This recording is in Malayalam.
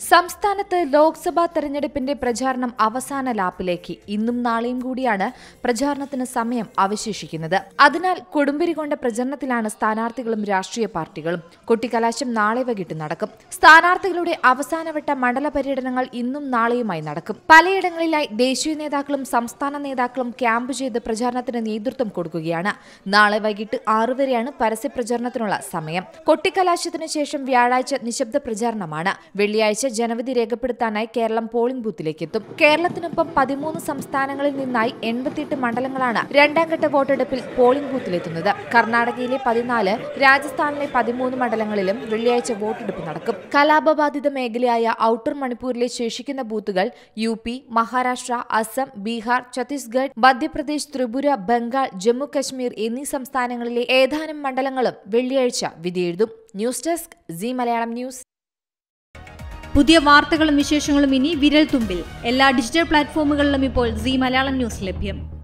സംസ്ഥാനത്ത് ലോക്സഭാ തെരഞ്ഞെടുപ്പിന്റെ പ്രചാരണം അവസാന ലാപ്പിലേക്ക്. ഇന്നും നാളെയും കൂടിയാണ് പ്രചാരണത്തിന് സമയം അവശേഷിക്കുന്നത്. അതിനാൽ കൊടുമ്പിരി കൊണ്ട പ്രചരണത്തിലാണ് സ്ഥാനാർത്ഥികളും രാഷ്ട്രീയ പാർട്ടികളും. കൊട്ടിക്കലാശം നാളെ വൈകിട്ട് നടക്കും. സ്ഥാനാർത്ഥികളുടെ അവസാനവട്ട മണ്ഡല പര്യടനങ്ങൾ ഇന്നും നാളെയുമായി നടക്കും. പലയിടങ്ങളിലായി ദേശീയ നേതാക്കളും സംസ്ഥാന നേതാക്കളും ക്യാമ്പ് ചെയ്ത് പ്രചാരണത്തിന് നേതൃത്വം കൊടുക്കുകയാണ്. നാളെ വൈകിട്ട് 6 വരെയാണ് പരസ്യപ്രചാരണത്തിനുള്ള സമയം. കൊട്ടിക്കലാശത്തിനു ശേഷം വ്യാഴാഴ്ച നിശബ്ദ പ്രചാരണമാണ്. വെള്ളിയാഴ്ച ജനവിധി രേഖപ്പെടുത്താനായി കേരളം പോളിംഗ് ബൂത്തിലേക്ക് എത്തും. കേരളത്തിനൊപ്പം 13 സംസ്ഥാനങ്ങളിൽ നിന്നായി 88 മണ്ഡലങ്ങളാണ് രണ്ടാം ഘട്ട വോട്ടെടുപ്പിൽ പോളിംഗ് ബൂത്തിലെത്തുന്നത്. കർണാടകയിലെ 14, രാജസ്ഥാനിലെ 13 മണ്ഡലങ്ങളിലും വെള്ളിയാഴ്ച വോട്ടെടുപ്പ് നടക്കും. കലാപബാധിത മേഖലയായ ഔട്ടർ മണിപ്പൂരിലെ ശേഷിക്കുന്ന ബൂത്തുകൾ UP, മഹാരാഷ്ട്ര, അസം, ബീഹാർ, ഛത്തീസ്ഗഡ്, മധ്യപ്രദേശ്, ത്രിപുര, ബംഗാൾ, ജമ്മു കശ്മീർ എന്നീ സംസ്ഥാനങ്ങളിലെ ഏതാനും മണ്ഡലങ്ങളും വെള്ളിയാഴ്ച വിധിയെഴുതും. News desk C Malayalam news. പുതിയ വാർത്തകളും വിശേഷങ്ങളും ഇനി വിരൽ തുമ്പിൽ. എല്ലാ ഡിജിറ്റൽ പ്ലാറ്റ്ഫോമുകളിലും ഇപ്പോൾ സി മലയാളം ന്യൂസ് ലഭ്യം.